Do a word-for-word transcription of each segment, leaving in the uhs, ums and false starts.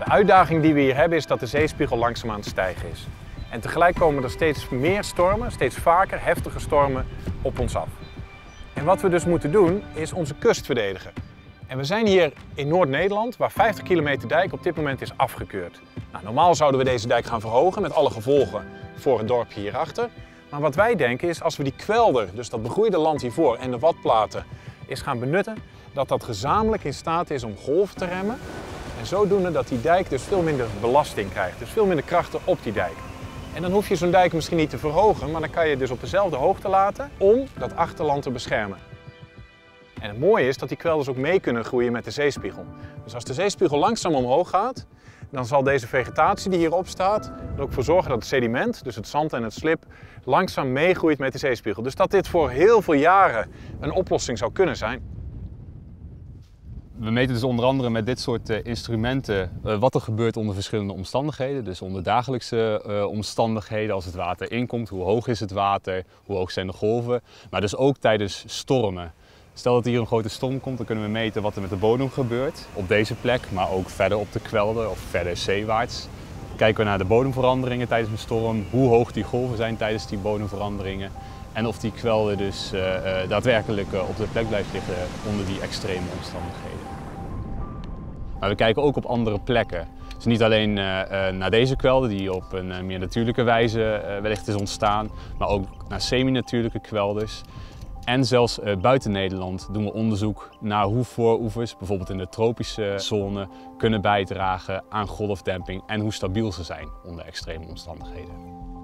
uitdaging die we hier hebben is dat de zeespiegel langzaam aan het stijgen is. En tegelijk komen er steeds meer stormen, steeds vaker heftige stormen op ons af. En wat we dus moeten doen is onze kust verdedigen. En we zijn hier in Noord-Nederland waar vijftig kilometer dijk op dit moment is afgekeurd. Nou, normaal zouden we deze dijk gaan verhogen met alle gevolgen voor het dorpje hierachter. Maar wat wij denken is als we die kwelder, dus dat begroeide land hiervoor en de watplaten is gaan benutten, dat dat gezamenlijk in staat is om golven te remmen. En zodoende dat die dijk dus veel minder belasting krijgt, dus veel minder krachten op die dijk. En dan hoef je zo'n dijk misschien niet te verhogen, maar dan kan je het dus op dezelfde hoogte laten om dat achterland te beschermen. En het mooie is dat die kwelders ook mee kunnen groeien met de zeespiegel. Dus als de zeespiegel langzaam omhoog gaat, dan zal deze vegetatie die hierop staat er ook voor zorgen dat het sediment, dus het zand en het slib, langzaam meegroeit met de zeespiegel. Dus dat dit voor heel veel jaren een oplossing zou kunnen zijn. We meten dus onder andere met dit soort uh, instrumenten uh, wat er gebeurt onder verschillende omstandigheden. Dus onder dagelijkse uh, omstandigheden, als het water inkomt, hoe hoog is het water, hoe hoog zijn de golven. Maar dus ook tijdens stormen. Stel dat hier een grote storm komt, dan kunnen we meten wat er met de bodem gebeurt. Op deze plek, maar ook verder op de kwelder of verder zeewaarts. Kijken we naar de bodemveranderingen tijdens een storm, hoe hoog die golven zijn tijdens die bodemveranderingen. En of die kwelder dus uh, uh, daadwerkelijk uh, op de plek blijft liggen onder die extreme omstandigheden. Maar we kijken ook op andere plekken. Dus niet alleen uh, uh, naar deze kwelder die op een uh, meer natuurlijke wijze uh, wellicht is ontstaan, maar ook naar semi-natuurlijke kwelders. En zelfs uh, buiten Nederland doen we onderzoek naar hoe vooroevers, bijvoorbeeld in de tropische zone, kunnen bijdragen aan golfdemping en hoe stabiel ze zijn onder extreme omstandigheden.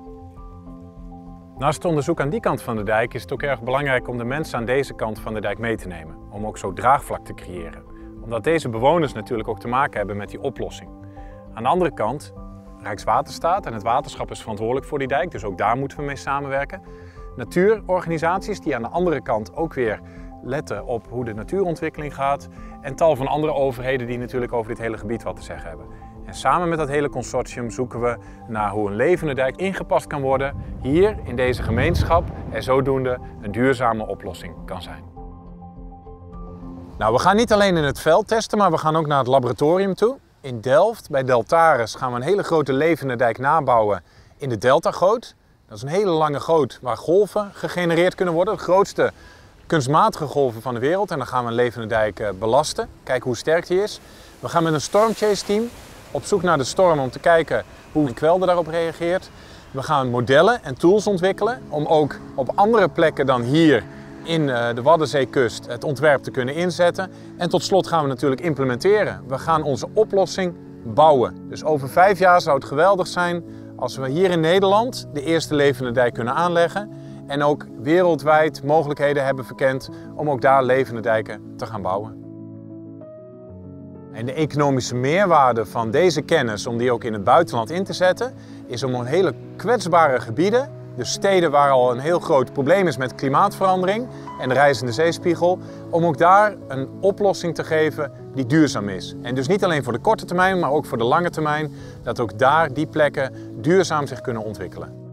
Naast het onderzoek aan die kant van de dijk is het ook erg belangrijk om de mensen aan deze kant van de dijk mee te nemen. Om ook zo draagvlak te creëren. Omdat deze bewoners natuurlijk ook te maken hebben met die oplossing. Aan de andere kant, Rijkswaterstaat en het waterschap is verantwoordelijk voor die dijk, dus ook daar moeten we mee samenwerken. Natuurorganisaties die aan de andere kant ook weer letten op hoe de natuurontwikkeling gaat. En tal van andere overheden die natuurlijk over dit hele gebied wat te zeggen hebben. En samen met dat hele consortium zoeken we naar hoe een levende dijk ingepast kan worden hier in deze gemeenschap en zodoende een duurzame oplossing kan zijn. Nou, we gaan niet alleen in het veld testen, maar we gaan ook naar het laboratorium toe. In Delft, bij Deltares, gaan we een hele grote levende dijk nabouwen in de Deltagoot. Dat is een hele lange goot waar golven gegenereerd kunnen worden. De grootste kunstmatige golven van de wereld. En dan gaan we een levende dijk belasten. Kijken hoe sterk die is. We gaan met een stormchase team op zoek naar de storm om te kijken hoe een kwelder daarop reageert. We gaan modellen en tools ontwikkelen om ook op andere plekken dan hier in de Waddenzeekust het ontwerp te kunnen inzetten. En tot slot gaan we natuurlijk implementeren. We gaan onze oplossing bouwen. Dus over vijf jaar zou het geweldig zijn als we hier in Nederland de eerste levende dijk kunnen aanleggen. En ook wereldwijd mogelijkheden hebben verkend om ook daar levende dijken te gaan bouwen. En de economische meerwaarde van deze kennis, om die ook in het buitenland in te zetten, is om een hele kwetsbare gebieden, dus steden waar al een heel groot probleem is met klimaatverandering en de rijzende zeespiegel, om ook daar een oplossing te geven die duurzaam is. En dus niet alleen voor de korte termijn, maar ook voor de lange termijn, dat ook daar die plekken duurzaam zich kunnen ontwikkelen.